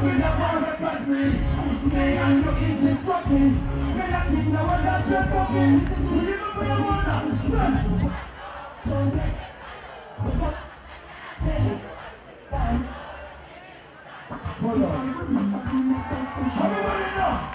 will never respect me. Me and looking to fucking. Me like this now and that's your fucking. You live for the water. Hold on. Everybody know.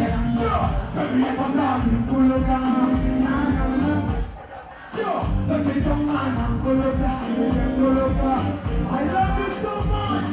I love you so much.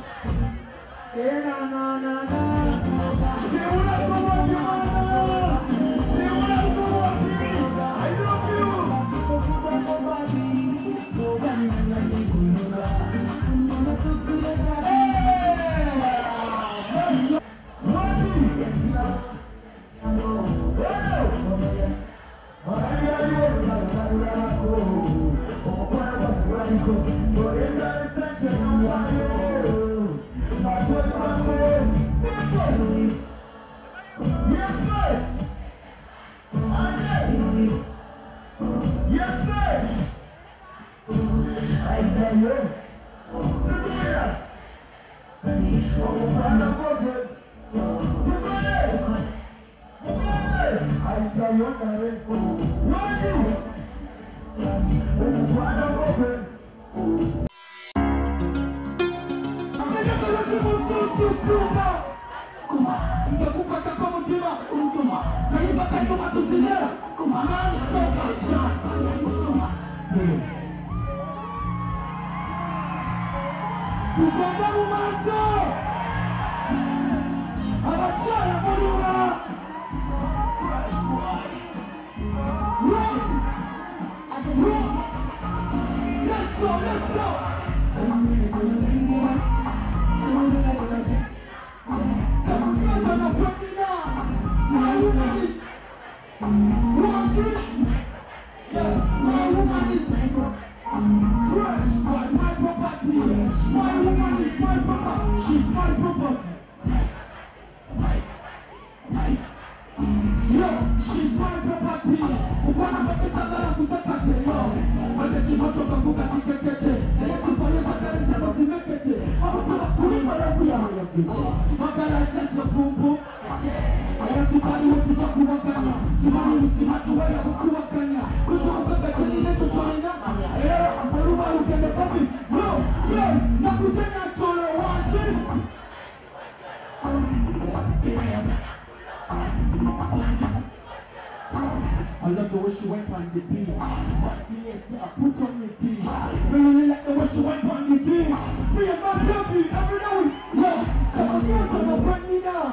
I love the way she went on the beat. But yes, I put on the beat. Really like the way she went on the beat. Me and my baby, every night. Yo, come on, girls, I'm gonna bring me down.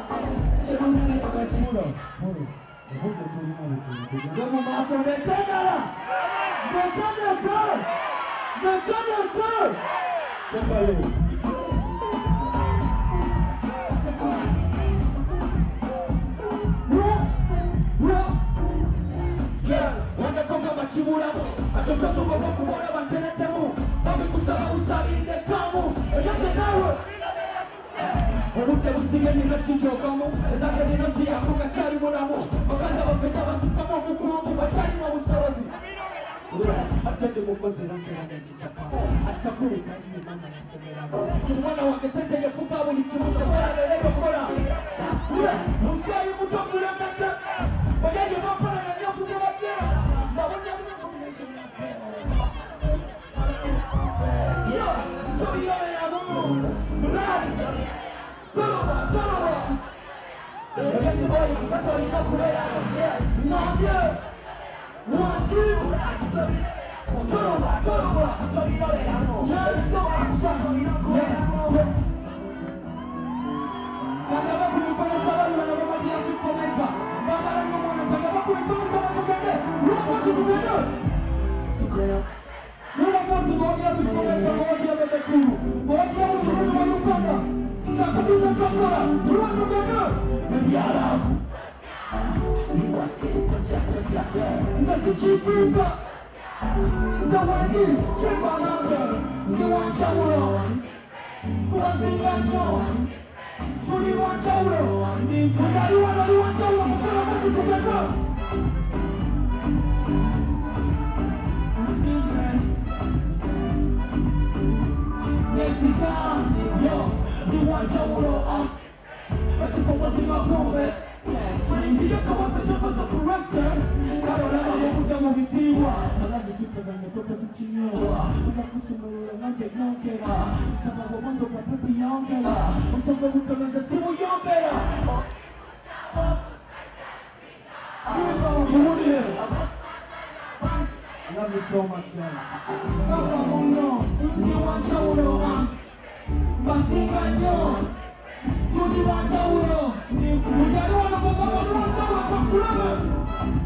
love you so much, guys. Uno, you want to uno, Basinganyo, you want to uno, you don't want to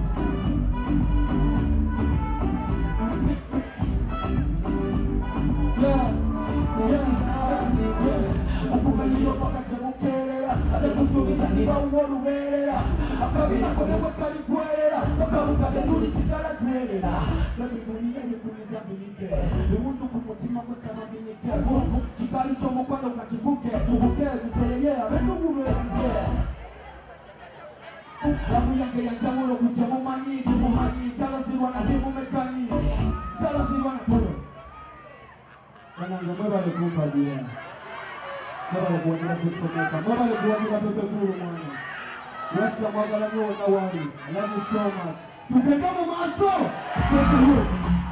Yes, the mother of you, no worry. I love you so much. To become my soul, take a look.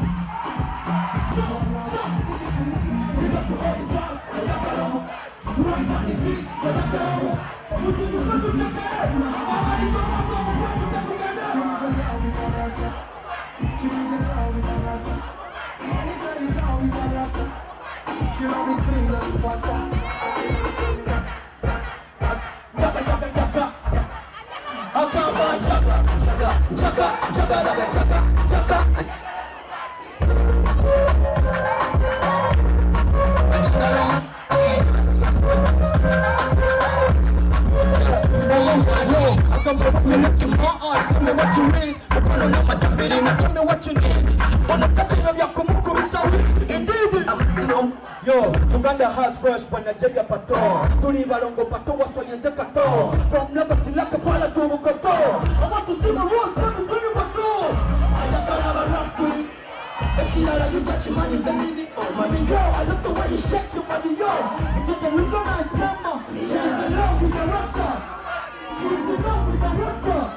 Right on the beat, she love me clean like pasta. Tell me what you need. Tell me what you need. Yo, Uganda has fresh when Nigeria pato. Tuli balongo pato wasonyenze kato. From Lagos to Lakapala to Mukoto. I want to see the road, let me see you pato. I got a rascal. Ekilala you touch your money zenini. Oh mommy yo, I love the way you shake your body yo. It's just a reason I stammer. She's in love with the Russia. She's in love with the Russia.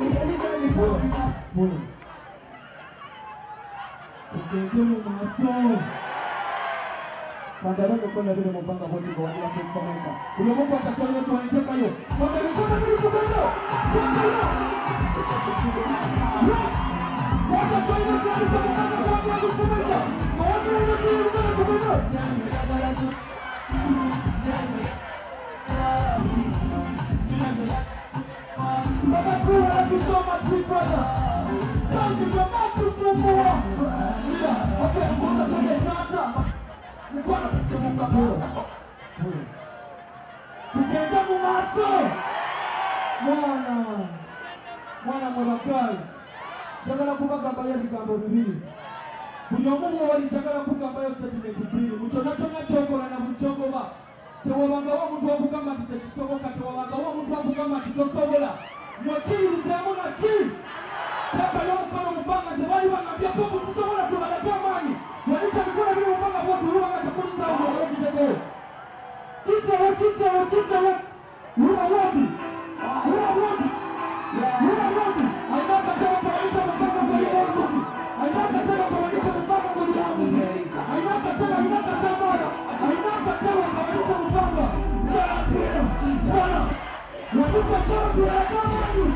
Pandarano con la vida de Mopanga Hollywood, la Fomenta. Y luego cuando Cholo Chuanque cayó. Cuando le pone mi cuando Cholo Tukenda mumaso mwana mwabakali njagala kubagamba ebigambo bibiri buli omu wali njagala kugambayo statement bbiri mu kyonna kyonna kyokola na buli kyogoba tewabangawo omuntu okugamba nti tekisoboka tewabangawo omuntu okugamba nti tosobola mwekiririzemu naki pakayo omukono mu bbanga tebali bangambyeko omutusobola tubalage amaanyi walita bikola biri mu bbanga bwotulubanga tekulisawo olwokitegeo Chisawa. Luna Lodi. I know the time for it to come for you. I know the time for it to come for you. I know the time for it to come for you. I know the time for it to come for you. What is the time for it to come for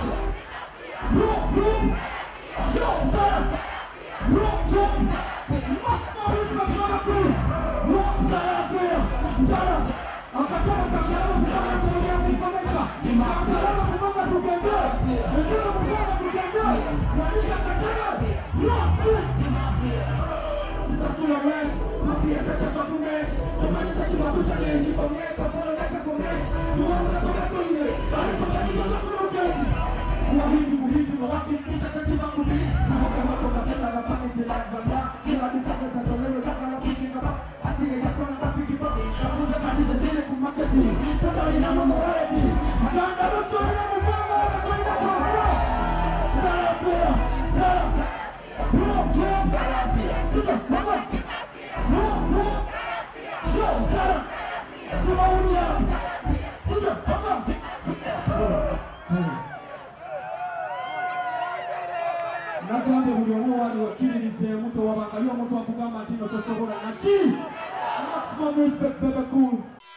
Nagambe buli omu wali okiririze muto wabanga yo omuntu akugamba nti no tosobola naki. Maximum respect, baby cool.